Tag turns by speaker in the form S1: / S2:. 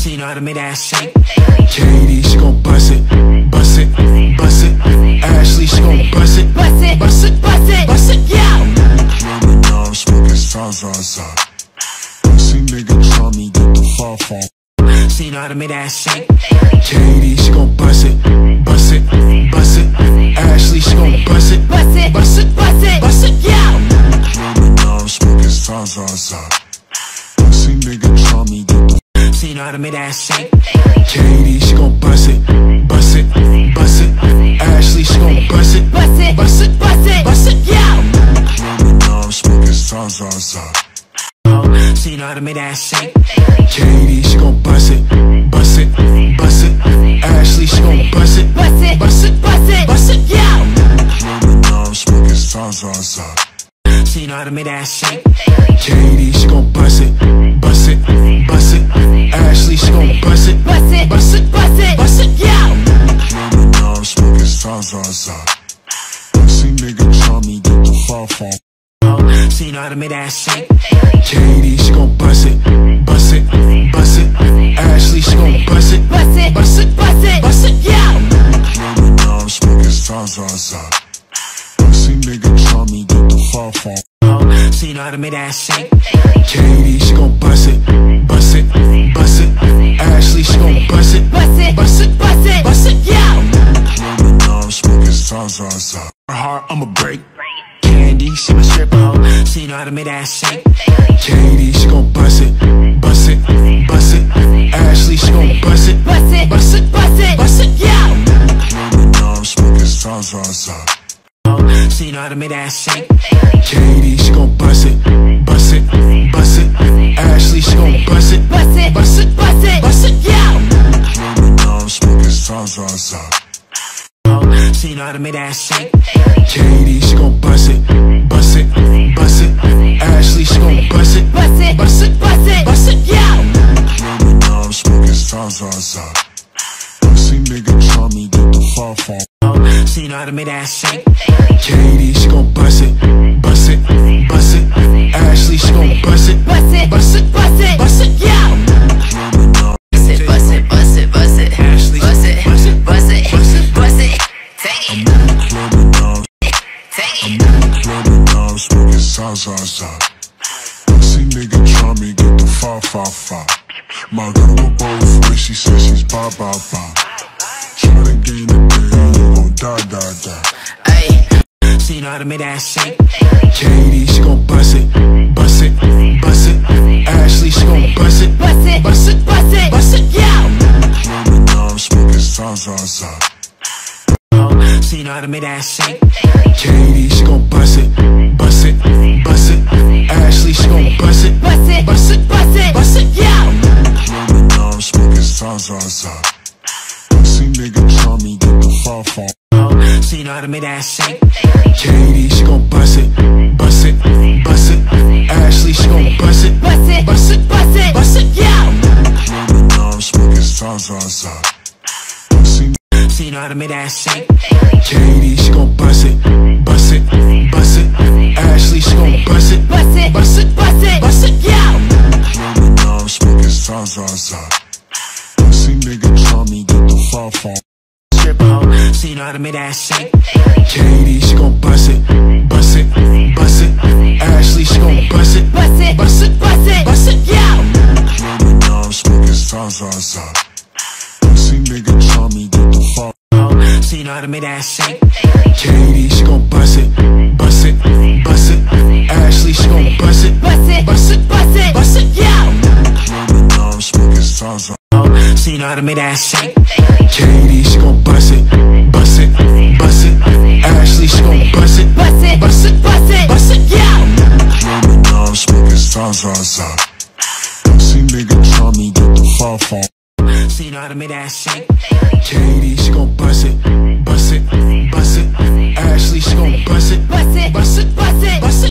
S1: So you know how to make that shake. Katie, she gon' bust it, bust it, bust it. Ashley, she gon' bust it, bust it, bust it, bust it, bust it, yeah.
S2: I'm in the club and now I'm smoking Zaza. See nigga try me, get the far far.
S1: So you know how to make that shake. Katie, she gon' bust it, bust it, bust it. Ashley, she gon' bust it, bust it, bust it, bust it, bust it, yeah.
S2: I'm in the club and now I'm smoking Zaza. See nigga try me, get the.
S1: So you know how to make that shake. Katie, she gon' bust it, bust it, bust it. Ashley, she gon' bust it, bust it, bust it, bust it, bust it, yeah.
S2: I'm in the club and now I'm smoking Zaza.
S1: So you know how to make that shake. Katie, she gon' bust it, bust it, bust it. Ashley, she gon' bust it, bust it, bust it, bust it, bust it, yeah.
S2: I'm in the club and now I'm smoking Zaza.
S1: So you know how to make that shake. Katie, she gon' bust it, bust it, bust it. Ashley, she gon' bust it, bust it, bust it, bust it, bust it, yeah.
S2: I'm in the club and now I'm smoking Zaza. See nigga try me, get the far far.
S1: So you know how to make that shake. Katie, she gon' bust it, bust it, bust it. Ashley, she gon' bust it, bust it, bust it, bust it, bust it, yeah.
S2: I'm in the club and now I'm smoking Zaza. See nigga try me, get the far far.
S1: So you know how to make that shake. Katie, she gon' bust it, bust it, bust it. Ashley, she gon' bust it, bust it, bust it, bust it, bust it, yeah.
S2: I'm in the club and now I'm smoking Zaza.
S1: Her heart, I'ma break. Candy, she my stripper hoe. So you know how to make that shake. Katie, she gon' bust it, bust it, bust it. Ashley, she gon' bust it, bust it, bust it, bust it, bust it, yeah.
S2: I'm in the club and now I'm smoking Zaza.
S1: So you know how to make that shake. Katie, she gon' bust it, bust it, bust it. Ashley, she gon' bust it, bust it, bust it, bust it, bust it, yeah.
S2: I'm in the club and now I'm smoking Zaza.
S1: So you know how to make that shake. Katie, she gon' bust it, bust it, bust it. Ashley, she gon' bust it, bust it, bust it, bust it, bust it, yeah.
S2: I'm in the club and now I'm smoking Zaza. See nigga try me, get the far far.
S1: So you know how to make that shake. Katie, she gon' bust it, bust it, bust it. Ashley, she gon' bust it, bust it, bust it, bust it, bust it, yeah.
S2: I'm in the club and now
S3: Bust it, bust it, bust it, bust it.
S1: Ashley,
S3: Bust it, bust it, bust it, bust it. Take
S2: I'm
S3: it,
S2: in the club and now
S3: take
S2: I'm
S3: it.
S2: in the club and now I'm smoking Zaza. See nigga try me, get the far far far. My girl go both ways, she says she's ba ba ba. Try to gain a day, you gon' die.
S3: Ay,
S1: So you know how to make that shake. Katie, she gon' bust it, bust it, bust it. Ashley, she gon' bust it, bust it, bust it, bust it, bust it, yeah.
S2: I'm in the club and now I'm smoking Zaza.
S1: So you know how to make that shake. Katie, she gon' bust it, bust it, bust it. Ashley, she gon' bust it, bust it, bust it, bust it, bust it, yeah.
S2: I'm in the club and now I'm smoking Zaza. See nigga try me, get the far far.
S1: So you know how to make that shake. Katie, she gon' bust it, bust it, bust it. Ashley, she gon' bust it, bust it, bust it, bust it, bust it, yeah.
S2: I'm in the club and now I'm smoking Zaza. See
S1: So you know how to make that shake. Katie, she gon' bust it, bust it, bust it. Ashley, she gon' bust it, bust it, bust it, bust it, bust it, yeah.
S2: I'm in the club and now I'm smoking Zaza. See nigga try me, get the far far.
S1: Stripper hoe. So you know how to make that shake. Katie, she gon' bust it, bust it, bust it. Ashley, she gon' bust it, bust it, bust it, bust it, bust it, yeah.
S2: I'm in the club and now I'm smoking Zaza. See nigga try me, get the far.
S1: So you know how to make that shake. Katie, she gon' bust it, bust it, bust it. Ashley, she gon' bust it, bust it, bust it, bust it, bust it, yeah.
S2: I'm in the club and now I'm smoking Zaza.
S1: So you know how to make that shake. Katie, she gon' bust it, bust it, bust it. Ashley, she gon' bust it, bust it, bust it, bust it, bust it, yeah.
S2: I'm in the club and now I'm smoking Zaza. See nigga try me, get the far far.
S1: So you know how to make that shake. Katie, she gon' bust it, bust it, bust it. Ashley, she gon' bust it, bust it, bust it, bust it, bust it.